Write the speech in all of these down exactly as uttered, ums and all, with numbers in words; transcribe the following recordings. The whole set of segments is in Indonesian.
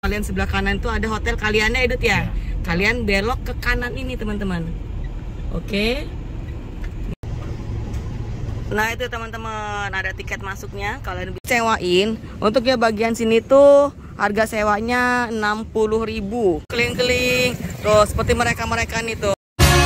Kalian sebelah kanan itu ada hotel Kalianda ya, Dut ya. Kalian belok ke kanan ini teman-teman. Oke. Nah itu teman-teman, ada tiket masuknya. Kalian bisa sewain. Untuk ya bagian sini tuh harga sewanya enam puluh ribu. Keling-keling. Tuh seperti mereka-mereka nih tuh.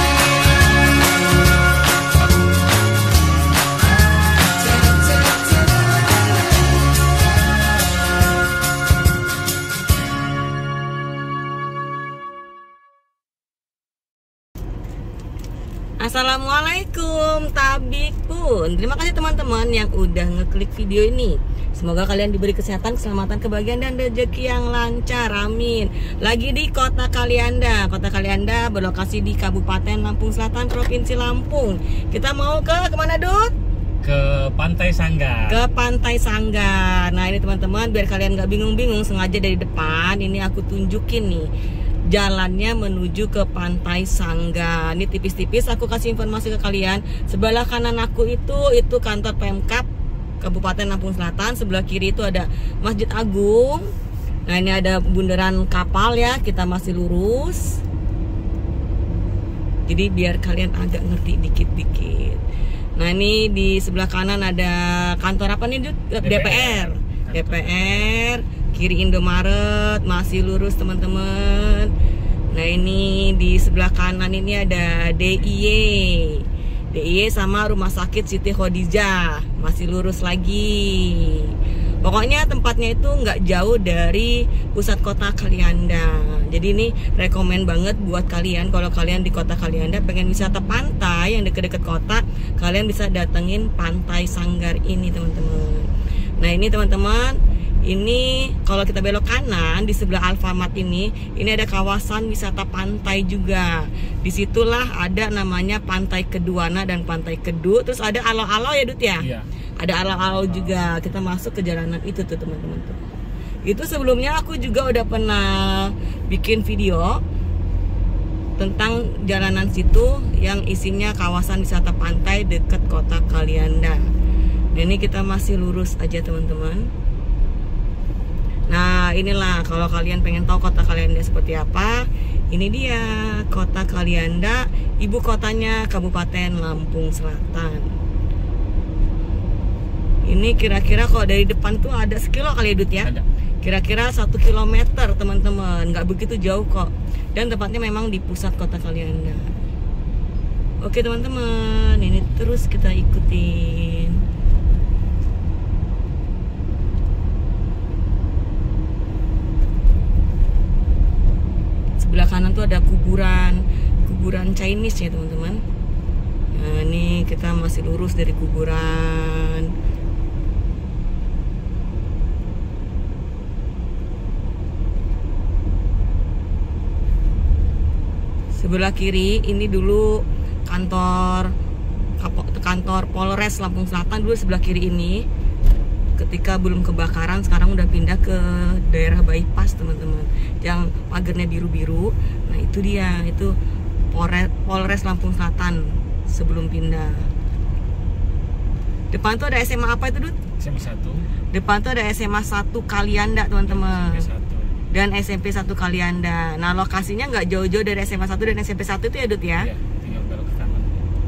Assalamualaikum Tabik pun. Terima kasih teman-teman yang udah ngeklik video ini. Semoga kalian diberi kesehatan, keselamatan, kebahagiaan, dan rezeki yang lancar. Amin. Lagi di kota Kalianda. Kota Kalianda berlokasi di Kabupaten Lampung Selatan, Provinsi Lampung. Kita mau ke kemana, Dut? Ke Pantai Sanggar. Ke Pantai Sanggar. Nah ini teman-teman, biar kalian nggak bingung-bingung, sengaja dari depan ini aku tunjukin nih jalannya menuju ke Pantai Sanggar. Ini tipis-tipis aku kasih informasi ke kalian. Sebelah kanan aku itu itu kantor Pemkab Kabupaten Lampung Selatan. Sebelah kiri itu ada Masjid Agung. Nah ini ada bundaran kapal ya. Kita masih lurus. Jadi biar kalian agak ngerti dikit-dikit. Nah ini di sebelah kanan ada kantor apa nih, D P R. D P R. Kiri Indomaret, masih lurus teman-teman. Nah ini di sebelah kanan ini ada D I Y D I Y sama Rumah Sakit Siti Khadijah, masih lurus lagi. Pokoknya tempatnya itu nggak jauh dari pusat kota Kalianda. Jadi ini rekomen banget buat kalian. Kalau kalian di kota Kalianda pengen wisata pantai yang deket-deket kota, kalian bisa datengin Pantai Sanggar ini teman-teman. Nah ini teman-teman, ini kalau kita belok kanan di sebelah Alfamart ini, ini ada kawasan wisata pantai juga. Disitulah ada namanya Pantai Keduana dan Pantai Kedu. Terus ada alau-alau ya, Dut ya? Iya. Ada alau-alau juga. Kita masuk ke jalanan itu tuh teman-teman. Itu sebelumnya aku juga udah pernah bikin video tentang jalanan situ yang isinya kawasan wisata pantai dekat kota Kalianda. Nah ini kita masih lurus aja teman-teman. Nah inilah kalau kalian pengen tahu kota Kalianda seperti apa, ini dia kota Kalianda, ibu kotanya Kabupaten Lampung Selatan. Ini kira-kira kalau dari depan tuh ada sekilo kali ya, Dut ya? Kira-kira satu kilometer teman-teman, nggak begitu jauh kok. Dan tempatnya memang di pusat kota Kalianda. Oke teman-teman, ini terus kita ikutin. Sebelah kanan tuh ada kuburan kuburan Chinese ya teman-teman. Nah ini kita masih lurus dari kuburan. Sebelah kiri ini dulu kantor kantor Polres Lampung Selatan, dulu sebelah kiri ini. Ketika belum kebakaran, sekarang udah pindah ke daerah bypass teman-teman, yang pagarnya biru-biru. Nah itu dia, itu Polres, Polres Lampung Selatan sebelum pindah. Depan tuh ada S M A apa itu, Dut? S M A satu. Depan tuh ada S M A satu Kalianda teman-teman. Dan S M P satu Kalianda. Nah lokasinya nggak jauh-jauh dari S M A satu dan S M P satu itu ya, Dut ya? Iya, tinggal belok ke kanan.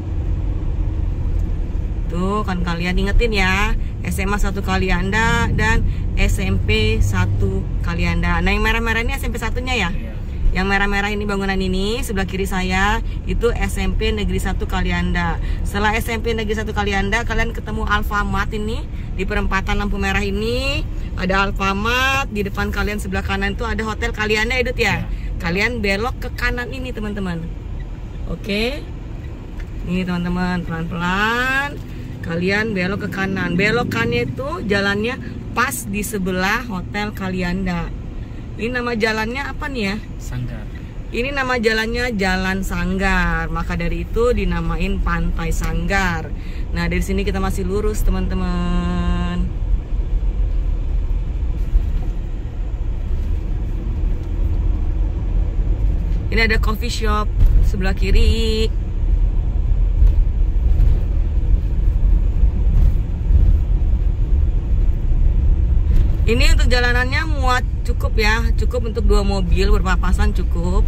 Tuh kan kalian ingetin ya, S M A satu Kalianda dan S M P satu Kalianda. Nah yang merah-merah ini S M P satunya ya? Iya. Yang merah-merah ini bangunan ini sebelah kiri saya itu S M P Negeri satu Kalianda. Setelah S M P Negeri satu Kalianda kalian ketemu Alfamart ini di perempatan lampu merah ini. Ada Alfamart, di depan kalian sebelah kanan itu ada hotel Kalianda ya, Dut ya? Iya. Kalian belok ke kanan ini teman-teman. Oke. Ini teman-teman, pelan-pelan kalian belok ke kanan. Belokannya itu jalannya pas di sebelah hotel Kalianda. Ini nama jalannya apa nih ya? Sanggar. Ini nama jalannya Jalan Sanggar. Maka dari itu dinamain Pantai Sanggar. Nah dari sini kita masih lurus teman-teman. Ini ada coffee shop sebelah kiri. Ini untuk jalanannya muat cukup ya, cukup untuk dua mobil berpapasan cukup.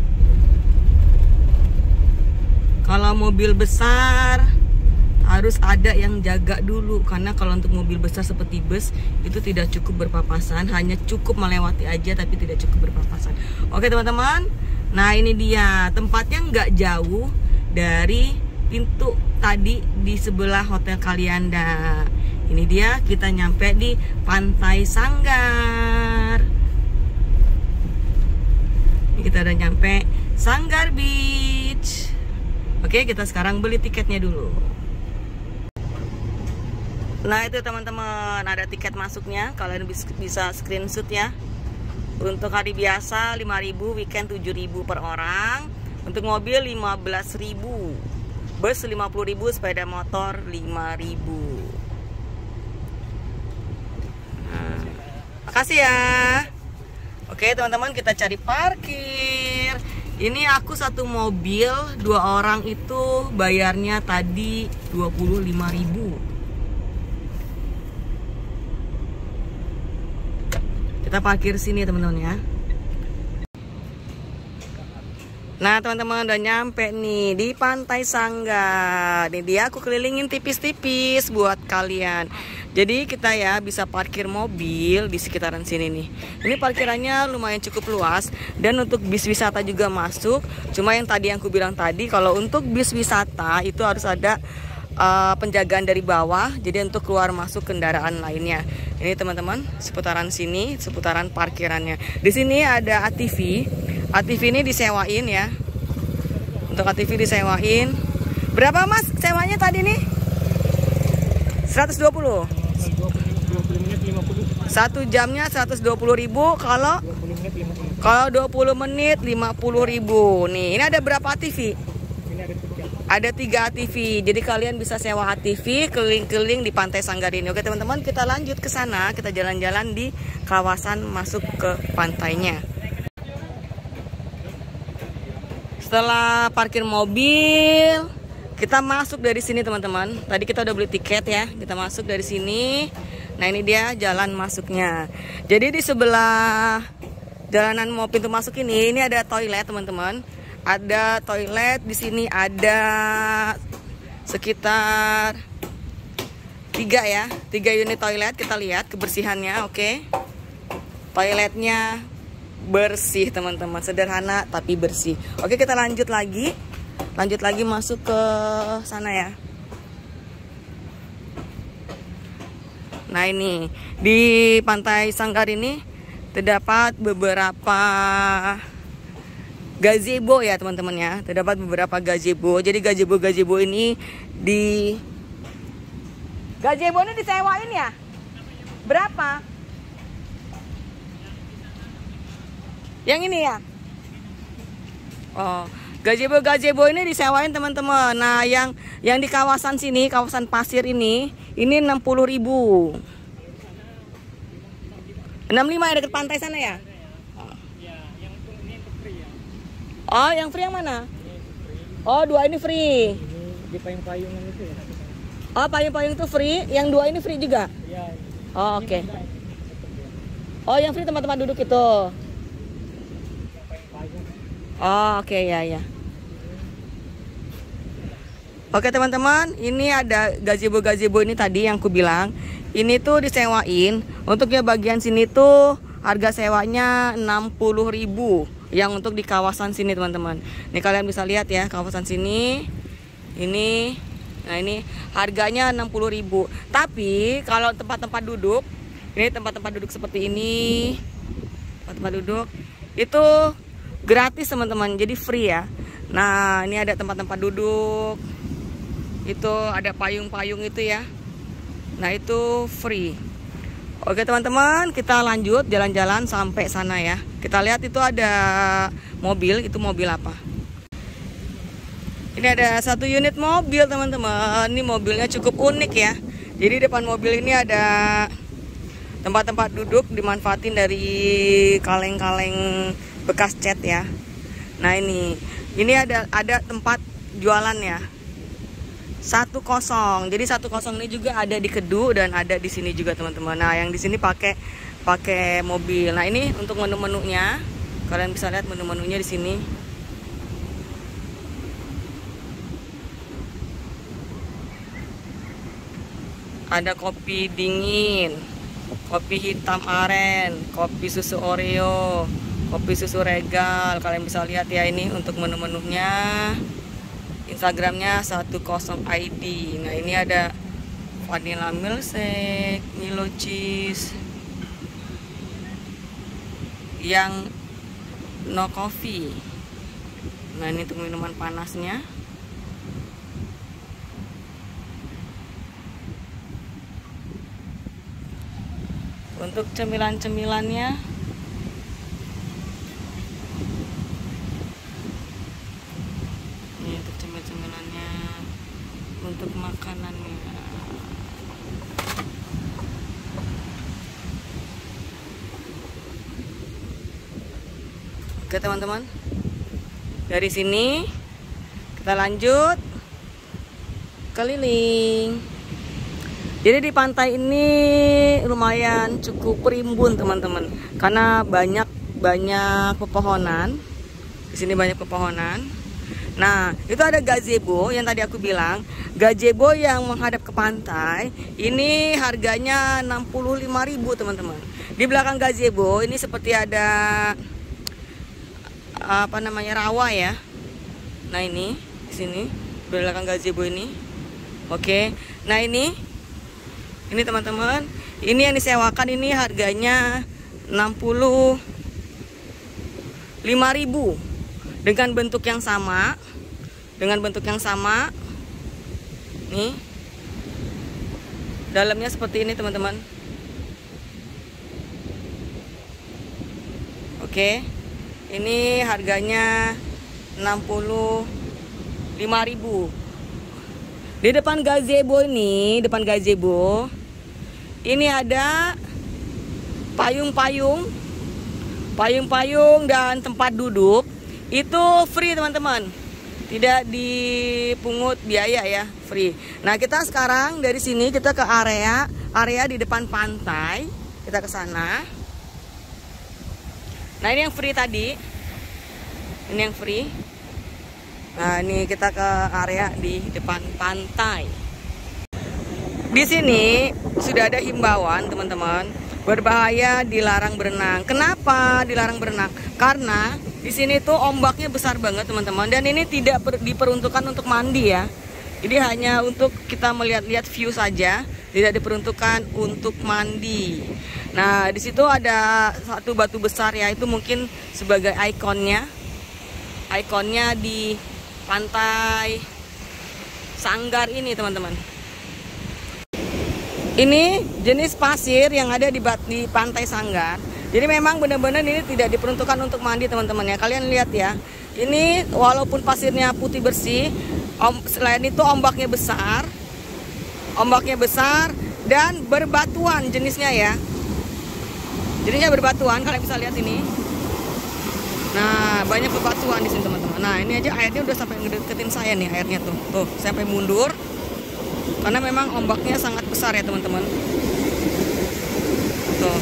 Kalau mobil besar harus ada yang jaga dulu, karena kalau untuk mobil besar seperti bus itu tidak cukup berpapasan, hanya cukup melewati aja tapi tidak cukup berpapasan. Oke teman-teman, nah ini dia tempatnya nggak jauh dari pintu tadi di sebelah Hotel Kalianda. Ini dia, kita nyampe di Pantai Sanggar. Ini kita udah nyampe Sanggar Beach. Oke, kita sekarang beli tiketnya dulu. Nah itu teman-teman, ada tiket masuknya. Kalian bisa screenshot ya. Untuk hari biasa lima ribu, weekend tujuh ribu per orang. Untuk mobil lima belas ribu, bus lima puluh ribu, sepeda motor lima ribu. Nah, makasih ya. Oke teman-teman, kita cari parkir. Ini aku satu mobil, dua orang itu bayarnya tadi dua puluh lima ribu. Kita parkir sini teman-teman ya. Nah teman-teman, udah nyampe nih di Pantai Sanggar. Ini dia, aku kelilingin tipis-tipis buat kalian. Jadi kita ya bisa parkir mobil di sekitaran sini nih. Ini parkirannya lumayan cukup luas. Dan untuk bis wisata juga masuk. Cuma yang tadi yang aku bilang tadi, kalau untuk bis wisata itu harus ada uh, penjagaan dari bawah. Jadi untuk keluar masuk kendaraan lainnya. Ini teman-teman, seputaran sini, seputaran parkirannya. Di sini ada A T V. A T V ini disewain ya. Untuk A T V disewain. Berapa mas sewanya tadi nih? seratus dua puluh. Satu jamnya seratus dua puluh ribu. Kalau kalau dua puluh menit lima puluh ribu. Nih, ini ada berapa A T V? Ada tiga A T V. Jadi kalian bisa sewa A T V keliling-keliling di Pantai Sanggar ini. Oke teman-teman, kita lanjut ke sana. Kita jalan-jalan di kawasan masuk ke pantainya. Setelah parkir mobil, kita masuk dari sini teman-teman. Tadi kita udah beli tiket ya. Kita masuk dari sini. Nah ini dia jalan masuknya. Jadi di sebelah jalanan mau pintu masuk ini, ini ada toilet teman-teman. Ada toilet di sini, ada sekitar tiga ya, tiga unit toilet. Kita lihat kebersihannya, oke. Toiletnya bersih teman-teman, sederhana tapi bersih. Oke, kita lanjut lagi. Lanjut lagi masuk ke sana ya. Nah ini di Pantai Sanggar ini terdapat beberapa gazebo ya teman-teman ya. Terdapat beberapa gazebo. Jadi gazebo-gazebo ini di gazebo ini disewain ya? Berapa? Yang ini ya? Oh, gazebo-gazebo ini disewain teman-teman. Nah, yang yang di kawasan sini, kawasan pasir ini, ini enam puluh ribu. enam puluh lima ya, dekat pantai sana ya? Oh, yang free yang mana? Oh, dua ini free. Di payung-payungan itu ya. Oh, payung-payung itu free, yang dua ini free juga? Iya. Oh, oke. Okay. Oh, yang free tempat-tempat duduk itu. Oh, oke okay, ya ya. Oke teman-teman, ini ada gazebo-gazebo ini tadi yang aku bilang. Ini tuh disewain. Untuk ya bagian sini tuh harga sewanya enam puluh ribu. Yang untuk di kawasan sini teman-teman. Nih kalian bisa lihat ya, kawasan sini. Ini, nah ini harganya enam puluh ribu. Tapi kalau tempat-tempat duduk, ini tempat-tempat duduk seperti ini, tempat-tempat duduk itu gratis teman-teman, jadi free ya. Nah ini ada tempat-tempat duduk, itu ada payung-payung itu ya. Nah itu free. Oke teman-teman, kita lanjut jalan-jalan sampai sana ya. Kita lihat itu ada mobil, itu mobil apa? Ini ada satu unit mobil teman-teman. Ini mobilnya cukup unik ya. Jadi depan mobil ini ada tempat-tempat duduk dimanfaatin dari kaleng-kaleng bekas cat ya. Nah ini, ini ada ada tempat jualan ya. Satu kosong. Jadi satu kosong ini juga ada di Kedu dan ada di sini juga teman-teman. Nah yang di sini pakai pakai mobil. Nah, ini untuk menu-menunya. Kalian bisa lihat menu-menunya di sini. Ada kopi dingin, kopi hitam aren, kopi susu Oreo, kopi susu Regal. Kalian bisa lihat ya, ini untuk menu-menunya. Instagramnya satu kosong I D. Nah, ini ada vanilla milkshake, Milo cheese, yang no coffee. Nah, ini untuk minuman panasnya. Untuk cemilan-cemilannya, ini untuk cemil-cemilannya, untuk makanannya. Oke teman-teman, dari sini kita lanjut keliling. Jadi di pantai ini lumayan cukup rimbun teman-teman, karena banyak banyak pepohonan. Di sini banyak pepohonan. Nah, itu ada gazebo yang tadi aku bilang, gazebo yang menghadap ke pantai. Ini harganya enam puluh lima ribu teman-teman. Di belakang gazebo ini seperti ada apa namanya, rawa ya. Nah, ini di sini di belakang gazebo ini. Oke. Nah, ini Ini teman-teman, ini yang disewakan ini harganya enam puluh lima ribu dengan bentuk yang sama, dengan bentuk yang sama. Nih, dalamnya seperti ini teman-teman. Oke, ini harganya enam puluh lima ribu. Di depan gazebo ini, depan gazebo ini ada payung-payung, payung-payung dan tempat duduk. Itu free teman-teman, tidak dipungut biaya ya, free. Nah, kita sekarang dari sini kita ke area area di depan pantai, kita ke sana. Nah, ini yang free tadi, ini yang free. Nah, ini kita ke area di depan pantai. Di sini sudah ada himbauan teman-teman, berbahaya, dilarang berenang. Kenapa dilarang berenang? Karena di sini tuh ombaknya besar banget teman-teman, dan ini tidak diperuntukkan untuk mandi ya. Jadi hanya untuk kita melihat-lihat view saja, tidak diperuntukkan untuk mandi. Nah, di situ ada satu batu besar ya, itu mungkin sebagai ikonnya, ikonnya di pantai Sanggar ini teman-teman. Ini jenis pasir yang ada di, di pantai Sanggar. Jadi memang benar-benar ini tidak diperuntukkan untuk mandi teman-teman ya. Kalian lihat ya, ini walaupun pasirnya putih bersih, om, selain itu ombaknya besar, ombaknya besar dan berbatuan jenisnya ya. Jenisnya berbatuan, kalian bisa lihat ini. Nah, banyak bebatuan di sini teman-teman. Nah, ini aja airnya udah sampai ngedeketin saya nih, airnya tuh. Tuh, saya sampai mundur. Karena memang ombaknya sangat besar ya teman-teman. Tuh.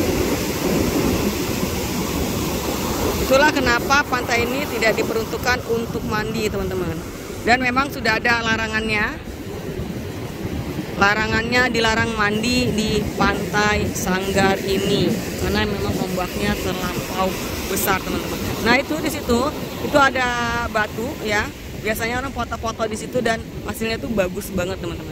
Itulah kenapa pantai ini tidak diperuntukkan untuk mandi teman-teman. Dan memang sudah ada larangannya. Larangannya dilarang mandi di pantai Sanggar ini karena memang ombaknya terlampau besar teman-teman. Nah, itu di situ itu ada batu ya. Biasanya orang foto-foto di situ dan hasilnya tuh bagus banget teman-teman.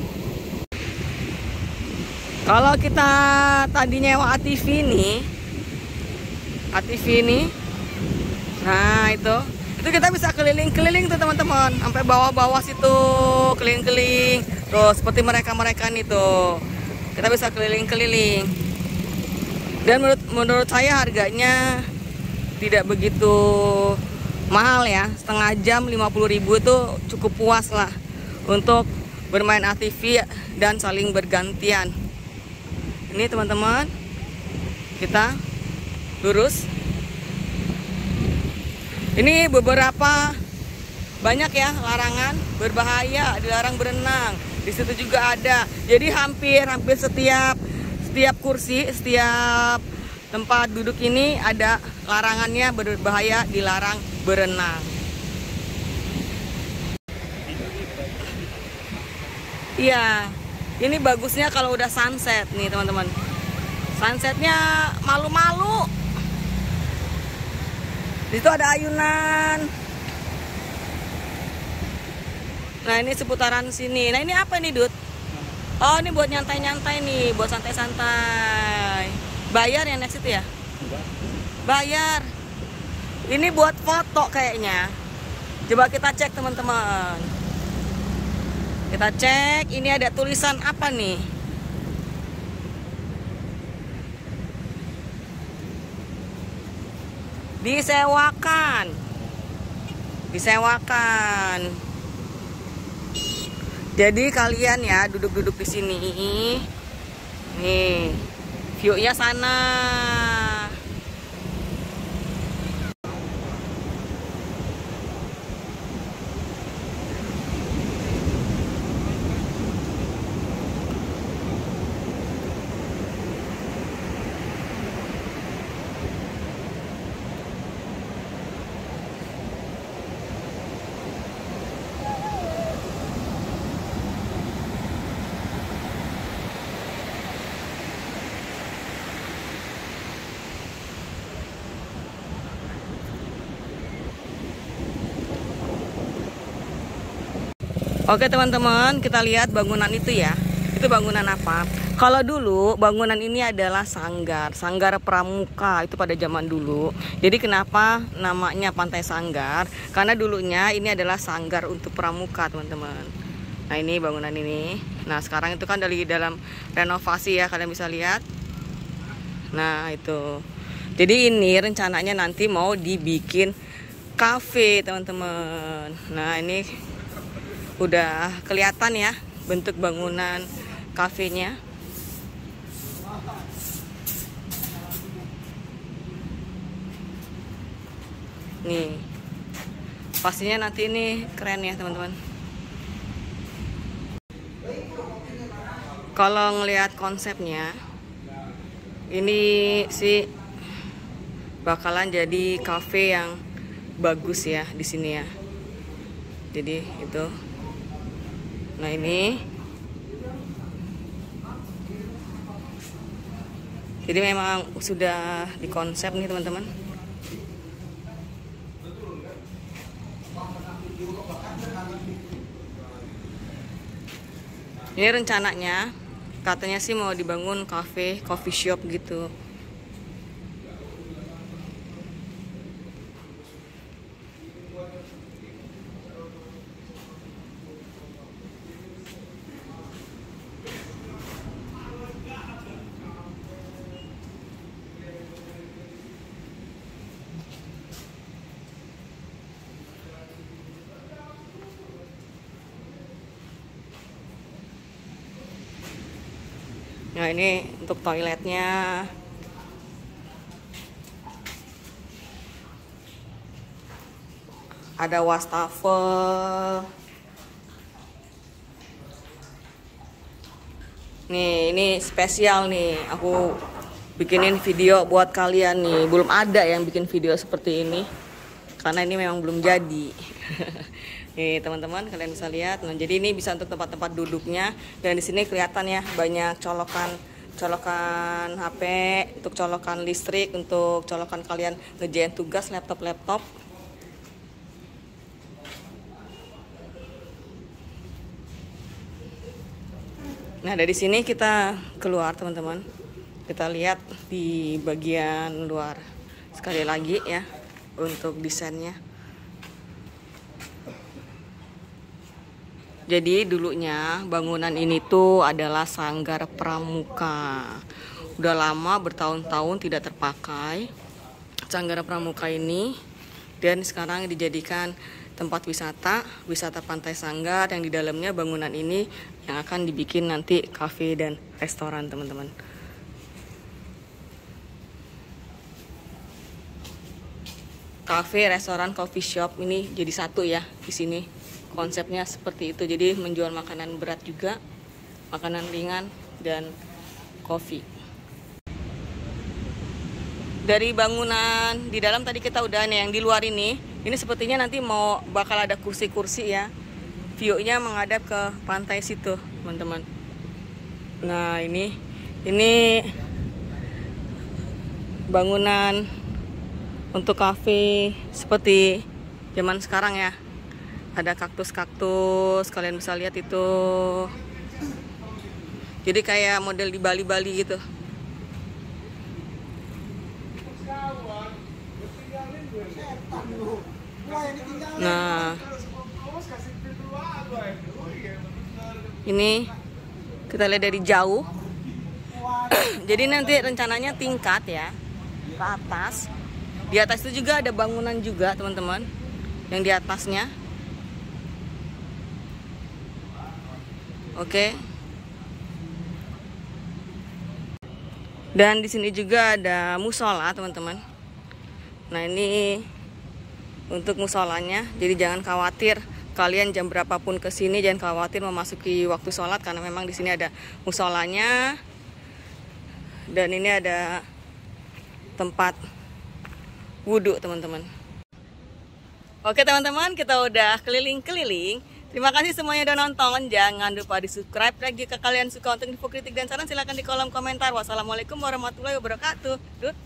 Kalau kita tadi nyewa A T V nih, A T V ini, nah itu, itu kita bisa keliling-keliling tuh teman-teman, sampai bawah-bawah situ, keliling-keliling, tuh seperti mereka-mereka nih tuh, kita bisa keliling-keliling. Dan menurut menurut saya harganya tidak begitu mahal ya, setengah jam lima puluh ribu itu cukup puas lah untuk bermain A T V dan saling bergantian. Ini teman-teman, kita lurus. Ini beberapa banyak ya larangan, berbahaya, dilarang berenang. Di situ juga ada. Jadi hampir hampir setiap setiap kursi, setiap tempat duduk ini ada larangannya, berbahaya, dilarang berenang. Iya, ini bagusnya kalau udah sunset nih teman-teman. Sunsetnya malu-malu. Di situ ada ayunan. Nah ini seputaran sini. Nah ini apa nih Dut? Oh ini buat nyantai-nyantai nih, buat santai-santai. Bayar ya next itu ya? Bayar. Ini buat foto kayaknya. Coba kita cek teman-teman. Kita cek, ini ada tulisan apa nih? Disewakan. Disewakan. Jadi kalian ya duduk-duduk di sini. Nih, view-nya sana. Oke teman-teman, kita lihat bangunan itu ya. Itu bangunan apa? Kalau dulu bangunan ini adalah sanggar, sanggar pramuka itu pada zaman dulu. Jadi kenapa namanya Pantai Sanggar? Karena dulunya ini adalah sanggar untuk pramuka teman-teman. Nah ini bangunan ini. Nah sekarang itu kan dari dalam renovasi ya, kalian bisa lihat. Nah itu. Jadi ini rencananya nanti mau dibikin kafe teman-teman. Nah ini udah kelihatan ya bentuk bangunan kafenya. Nih pastinya nanti ini keren ya teman-teman. Kalau ngelihat konsepnya ini sih bakalan jadi kafe yang bagus ya di sini ya. Jadi itu. Nah ini jadi memang sudah dikonsep nih teman-teman. Ini rencananya katanya sih mau dibangun cafe, coffee shop gitu. Nah ini untuk toiletnya. Ada wastafel. Nih ini spesial nih. Aku bikinin video buat kalian nih. Belum ada yang bikin video seperti ini. Karena ini memang belum jadi. Nih teman-teman kalian bisa lihat. Nah jadi ini bisa untuk tempat-tempat duduknya. Dan di sini kelihatan ya banyak colokan colokan H P, untuk colokan listrik, untuk colokan kalian ngerjain tugas laptop-laptop. Nah dari sini kita keluar teman-teman. Kita lihat di bagian luar sekali lagi ya untuk desainnya. Jadi dulunya bangunan ini tuh adalah sanggar pramuka. Udah lama bertahun-tahun tidak terpakai sanggar pramuka ini, dan sekarang dijadikan tempat wisata, wisata Pantai Sanggar yang di dalamnya bangunan ini yang akan dibikin nanti kafe dan restoran teman-teman. Kafe, restoran, coffee shop ini jadi satu ya di sini. Konsepnya seperti itu, jadi menjual makanan berat juga, makanan ringan, dan kopi. Dari bangunan di dalam tadi kita udah nih, yang di luar ini, ini sepertinya nanti mau bakal ada kursi-kursi ya. View-nya menghadap ke pantai situ, teman-teman. Nah, ini ini bangunan untuk kafe seperti zaman sekarang ya. Ada kaktus-kaktus, kalian bisa lihat itu. Jadi kayak model di Bali-Bali gitu. Nah, ini kita lihat dari jauh. Jadi nanti rencananya tingkat ya, ke atas. Di atas itu juga ada bangunan juga, teman-teman. Yang di atasnya. Oke. Dan di sini juga ada musola, teman-teman. Nah, ini untuk musolanya. Jadi jangan khawatir kalian jam berapapun ke sini, jangan khawatir memasuki waktu sholat karena memang di sini ada musolanya. Dan ini ada tempat wudhu, teman-teman. Oke, teman-teman, kita udah keliling-keliling. Terima kasih semuanya udah nonton. Jangan lupa di subscribe. Jika kalian suka untuk info, kritik, dan saran, silahkan di kolom komentar. Wassalamualaikum warahmatullahi wabarakatuh. Dut.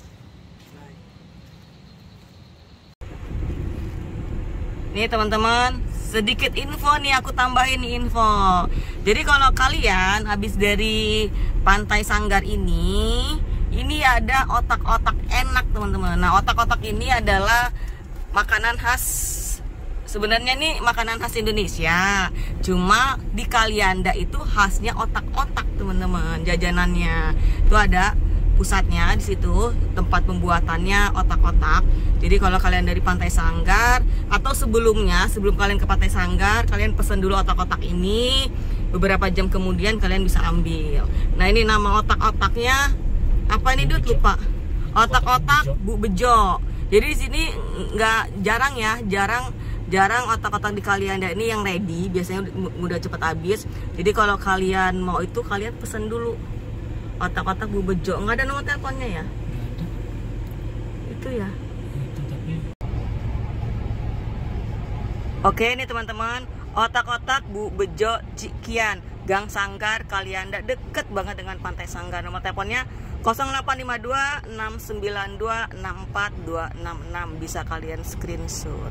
Nih teman-teman, sedikit info nih, aku tambahin nih info. Jadi kalau kalian habis dari Pantai Sanggar ini, ini ada otak-otak enak, teman-teman. Nah, otak-otak ini adalah makanan khas. Sebenarnya nih makanan khas Indonesia. Cuma di Kalianda itu khasnya otak-otak, teman-teman. Jajanannya itu ada pusatnya di situ, tempat pembuatannya otak-otak. Jadi kalau kalian dari Pantai Sanggar atau sebelumnya, sebelum kalian ke Pantai Sanggar, kalian pesen dulu otak-otak ini. Beberapa jam kemudian kalian bisa ambil. Nah, ini nama otak-otaknya apa nih, Dut? Lupa. Otak-otak Bu Bejo. Jadi di sini nggak jarang ya, jarang jarang otak-otak di Kalianda ini yang ready. Biasanya udah cepet habis. Jadi kalau kalian mau itu, kalian pesen dulu otak-otak Bu Bejo. Nggak ada nomor teleponnya ya? Nggak ada. Itu ya. Itu tapi. Oke, ini teman-teman, otak-otak Bu Bejo Cikian, Gang Sanggar, Kalianda, deket banget dengan Pantai Sanggar. Nomor teleponnya nol delapan lima dua enam sembilan dua enam empat dua enam enam. Bisa kalian screenshot.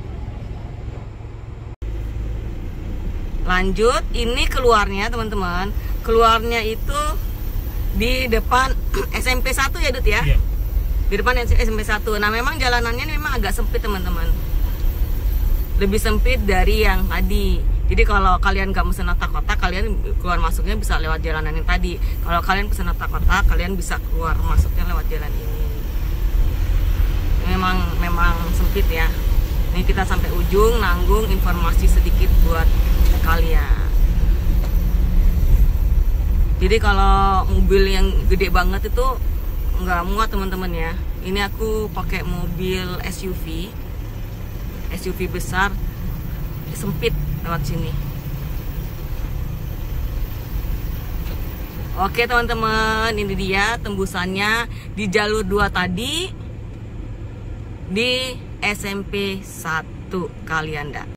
Lanjut, ini keluarnya teman-teman. Keluarnya itu di depan S M P satu ya, Dut ya? Iya. Di depan S M P satu. Nah, memang jalanannya memang agak sempit, teman-teman. Lebih sempit dari yang tadi. Jadi kalau kalian gak mesen otak-otak, kalian keluar masuknya bisa lewat jalanan yang tadi. Kalau kalian pesen otak-otak, kalian bisa keluar masuknya lewat jalan ini. Memang memang sempit ya. Ini kita sampai ujung, nanggung informasi sedikit buat kalian. Jadi kalau mobil yang gede banget itu nggak muat, teman-teman ya. Ini aku pakai mobil S U V, S U V besar, sempit lewat sini. Oke teman-teman, ini dia tembusannya di jalur dua tadi di S M P satu Kalianda.